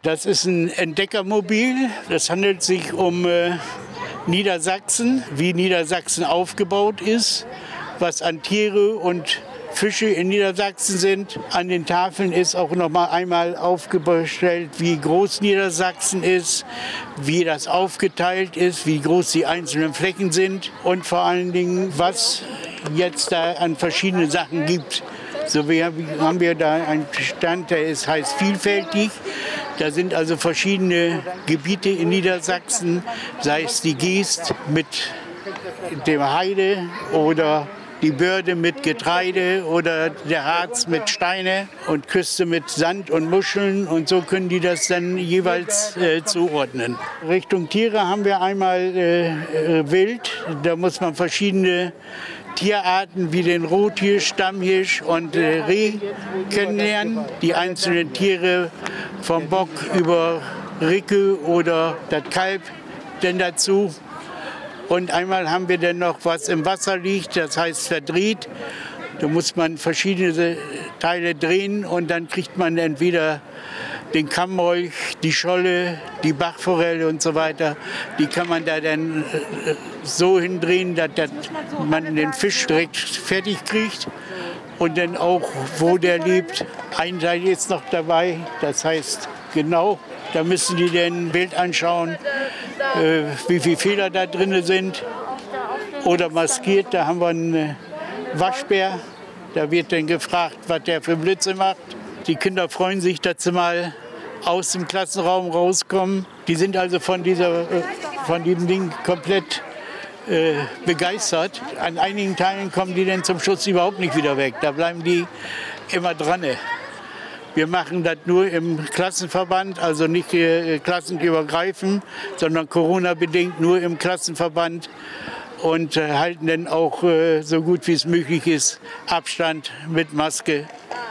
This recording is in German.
Das ist ein Entdeckermobil. Das handelt sich um Niedersachsen, wie Niedersachsen aufgebaut ist, was an Tiere und Fische in Niedersachsen sind. An den Tafeln ist auch noch mal einmal aufgestellt, wie groß Niedersachsen ist, wie das aufgeteilt ist, wie groß die einzelnen Flächen sind und vor allen Dingen, was jetzt da an verschiedenen Sachen gibt. So haben wir da einen Stand, der heißt vielfältig. Da sind also verschiedene Gebiete in Niedersachsen, sei es die Geest mit dem Heide oder die Börde mit Getreide oder der Harz mit Steine und Küste mit Sand und Muscheln. Und so können die das dann jeweils zuordnen. Richtung Tiere haben wir einmal Wild. Da muss man verschiedene Tierarten wie den Rothirsch, Stammhirsch und Reh kennenlernen. Die einzelnen Tiere vom Bock über Ricke oder das Kalb denn dazu. Und einmal haben wir dann noch, was im Wasser liegt, das heißt verdreht. Da muss man verschiedene Teile drehen und dann kriegt man entweder den Kammmolch, die Scholle, die Bachforelle und so weiter. Die kann man da dann so hindrehen, dass man den Fisch direkt fertig kriegt. Und dann auch, wo der lebt. Ein Teil ist noch dabei, das heißt genau. Da müssen die dann Bild anschauen, wie viele Fehler da drin sind. Oder maskiert, da haben wir einen Waschbär. Da wird dann gefragt, was der für Blitze macht. Die Kinder freuen sich, dass sie mal aus dem Klassenraum rauskommen. Die sind also von diesem Ding komplett begeistert. An einigen Teilen kommen die dann zum Schluss überhaupt nicht wieder weg. Da bleiben die immer dran. Wir machen das nur im Klassenverband, also nicht klassenübergreifend, sondern Corona-bedingt nur im Klassenverband und halten dann auch so gut wie es möglich ist Abstand mit Maske.